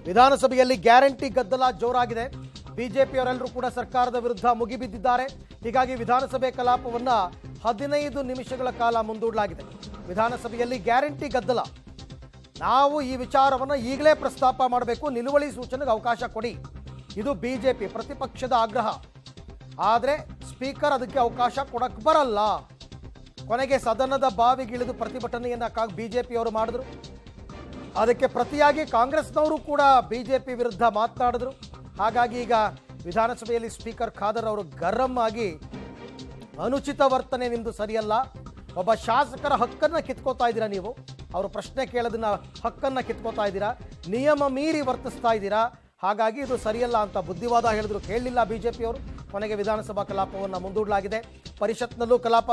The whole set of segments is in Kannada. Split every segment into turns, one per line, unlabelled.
ವಿಧಾನಸಭೆಯಲ್ಲಿ ಗ್ಯಾರಂಟಿ ಗದ್ದಲ ಜೋರಾಗಿದೆ. ಬಿಜೆಪಿಯವರೆಲ್ಲರೂ ಕೂಡ ಸರ್ಕಾರದ ವಿರುದ್ಧ ಮುಗಿಬಿದ್ದಿದ್ದಾರೆ. ಹೀಗಾಗಿ ವಿಧಾನಸಭೆ ಕಲಾಪವನ್ನ 15 ನಿಮಿಷಗಳ ಕಾಲ ಮುಂದೂಡಲಾಗಿದೆ. ವಿಧಾನಸಭೆಯಲ್ಲಿ ಗ್ಯಾರಂಟಿ ಗದ್ದಲ. ನಾವು ಈ ವಿಚಾರವನ್ನು ಈಗಲೇ ಪ್ರಸ್ತಾಪ ಮಾಡಬೇಕು, ನಿಲುವಳಿ ಸೂಚನೆಗೆ ಅವಕಾಶ ಕೊಡಿ. ಇದು ಬಿಜೆಪಿ ಪ್ರತಿಪಕ್ಷದ ಆಗ್ರಹ. ಆದರೆ ಸ್ಪೀಕರ್ ಅದಕ್ಕೆ ಅವಕಾಶ ಕೊಡಕ್ಕೆ ಬರಲ್ಲ. ಕೊನೆಗೆ ಸದನದ ಬಾವಿಗಿಳಿದು ಪ್ರತಿಭಟನೆಯನ್ನ ಬಿಜೆಪಿಯವರು ಮಾಡಿದ್ರು. ಅದಕ್ಕೆ ಪ್ರತಿಯಾಗಿ ಕಾಂಗ್ರೆಸ್ನವರು ಕೂಡ ಬಿಜೆಪಿ ವಿರುದ್ಧ ಮಾತನಾಡಿದ್ರು. ಹಾಗಾಗಿ ಈಗ ವಿಧಾನಸಭೆಯಲ್ಲಿ ಸ್ಪೀಕರ್ ಖಾದರ್ ಅವರು ಗರಂ ಆಗಿ ಅನುಚಿತ ವರ್ತನೆ ನಿಮ್ಮದು ಸರಿಯಲ್ಲ, ಒಬ್ಬ ಶಾಸಕರ ಹಕ್ಕನ್ನು ಕಿತ್ಕೋತಾ ಇದ್ದೀರಾ, ನೀವು ಅವರು ಪ್ರಶ್ನೆ ಕೇಳೋದನ್ನ ಹಕ್ಕನ್ನು ಕಿತ್ಕೋತಾ ಇದ್ದೀರಾ, ನಿಯಮ ಮೀರಿ ವರ್ತಿಸ್ತಾ ಇದ್ದೀರಾ, ಹಾಗಾಗಿ ಇದು ಸರಿಯಲ್ಲ ಅಂತ ಬುದ್ಧಿವಾದ ಹೇಳಿದ್ರು. ಕೇಳಲಿಲ್ಲ ಬಿಜೆಪಿಯವರು. ಕೊನೆಗೆ ವಿಧಾನಸಭಾ ಕಲಾಪವನ್ನು ಮುಂದೂಡಲಾಗಿದೆ. ಪರಿಷತ್ನಲ್ಲೂ ಕಲಾಪ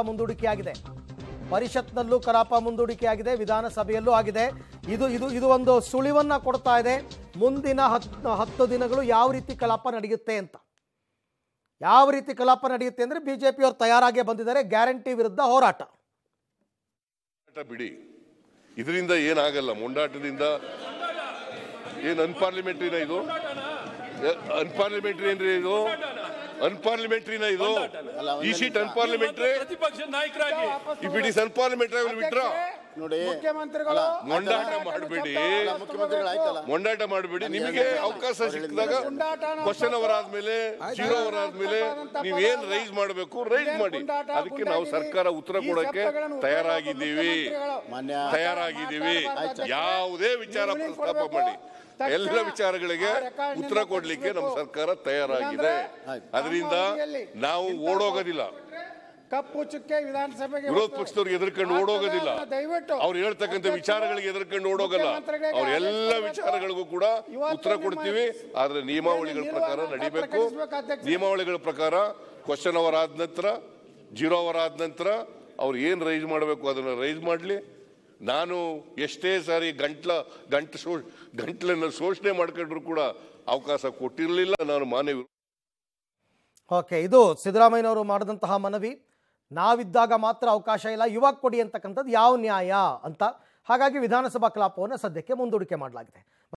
ಮುಂದೂಡಿಕೆಯಾಗಿದೆ. ವಿಧಾನಸಭೆಯಲ್ಲೂ ಆಗಿದೆ. ಇದು ಒಂದು ಸುಳಿವನ್ನ ಕೊಡ್ತಾ ಇದೆ ಮುಂದಿನ 10 ದಿನಗಳು ಯಾವ ರೀತಿ ಕಲಾಪ ನಡೆಯುತ್ತೆ ಅಂತ. ಯಾವ ರೀತಿ ಕಲಾಪ ನಡೆಯುತ್ತೆ ಅಂದ್ರೆ ಬಿಜೆಪಿಯವರು ತಯಾರಾಗೇ ಬಂದಿದ್ದಾರೆ. ಗ್ಯಾರಂಟಿ ವಿರುದ್ಧ ಹೋರಾಟ
ಬಿಡಿ, ಇದರಿಂದ ಏನಾಗಲ್ಲ. ಮೊಂಡಾಟದಿಂದ ಏನು ಅನ್ಪಾರ್ಲಿಮೆಂಟ್ರಿನ ಇದು? ಅನ್ಪಾರ್ಲಿಮೆಂಟ್ರಿ ಏನ್ರಿ ಇದು? ಅನ್ಪಾರ್ಲಿಮೆಂಟ್ರಿನ ಇದು? ಈ ಸೀಟ್ ಅನ್ಪಾರ್ಲಿಮೆಂಟ್ರಿ?
ಪ್ರತಿಪಕ್ಷ ನಾಯಕರಾಗಿ
if it is unparliamentary withdraw.
ನೋಡಿ,
ಮೊಂಡಾಟ ಮಾಡಬೇಡಿ. ನಿಮಗೆ ಅವಕಾಶ ಸಿಕ್ಕಿದಾಗ ಕ್ವಶನ್ ಅವರ್ ಆದ್ಮೇಲೆ 0 ಅವರ್ ಆದ್ಮೇಲೆ ನೀವೇನ್ ರೈಸ್ ಮಾಡಬೇಕು ರೈಸ್ ಮಾಡಿ. ಅದಕ್ಕೆ ನಾವು ಸರ್ಕಾರ ಉತ್ತರ ಕೊಡಕ್ಕೆ ತಯಾರಾಗಿದ್ದೀವಿ. ಯಾವುದೇ ವಿಚಾರ ಪ್ರಸ್ತಾಪ ಮಾಡಿ, ಎಲ್ಲ ವಿಚಾರಗಳಿಗೆ ಉತ್ತರ ಕೊಡ್ಲಿಕ್ಕೆ ನಮ್ಮ ಸರ್ಕಾರ ತಯಾರಾಗಿದೆ. ಅದರಿಂದ ನಾವು ಓಡೋಗೋದಿಲ್ಲ.
ಕಪ್ಪು ಚುಕ್ಕೆ ವಿಧಾನಸಭೆಗೆ
ವಿರೋಧ ಪಕ್ಷದವ್ರಿಗೆ ಎದುರ್ಕೊಂಡು ಓಡೋಗೋದಿಲ್ಲ. ಅವ್ರು ಹೇಳ್ತಕ್ಕಂಥ ವಿಚಾರಗಳಿಗೆ ಎದುರ್ಕೊಂಡು ಓಡೋಗಲ್ಲ. ಅವ್ರ ಎಲ್ಲ ವಿಚಾರಗಳಿಗೂ ಕೂಡ ಉತ್ತರ ಕೊಡ್ತೀವಿ. ಆದ್ರೆ ನಿಯಮಾವಳಿಗಳ ಪ್ರಕಾರ ನಡಿಬೇಕು. ನಿಯಮಾವಳಿಗಳ ಪ್ರಕಾರ ಕ್ವಶನ್ ಅವರ್ ಆದ ನಂತರ 0 ಅವರ್ ಆದ ನಂತರ ಅವ್ರು ಏನ್ ರೈಸ್ ಮಾಡಬೇಕು ಅದನ್ನ ರೈಸ್ ಮಾಡ್ಲಿ. ನಾನು ಎಷ್ಟೇ ಸಾರಿ ಗಂಟ್ಲನ್ನು ಶೋಷಣೆ ಮಾಡ್ಕೊಂಡ್ರು ಕೂಡ ಅವಕಾಶ ಕೊಟ್ಟಿರಲಿಲ್ಲ. ನಾನು ಮಾನವಿ.
ಓಕೆ, ಇದು ಸಿದ್ದರಾಮಯ್ಯನವರು ಮಾಡಿದಂತಹ ಮನವಿ. ನಾವಿದ್ದಾಗ ಮಾತ್ರ ಅವಕಾಶ ಇಲ್ಲ, ಇವಾಗ ಕೊಡಿ ಅಂತಕ್ಕಂಥದ್ದು ಯಾವ ನ್ಯಾಯ ಅಂತ. ಹಾಗಾಗಿ ವಿಧಾನಸಭಾ ಕಲಾಪವನ್ನು ಸದ್ಯಕ್ಕೆ ಮುಂದೂಡಿಕೆ ಮಾಡಲಾಗಿದೆ.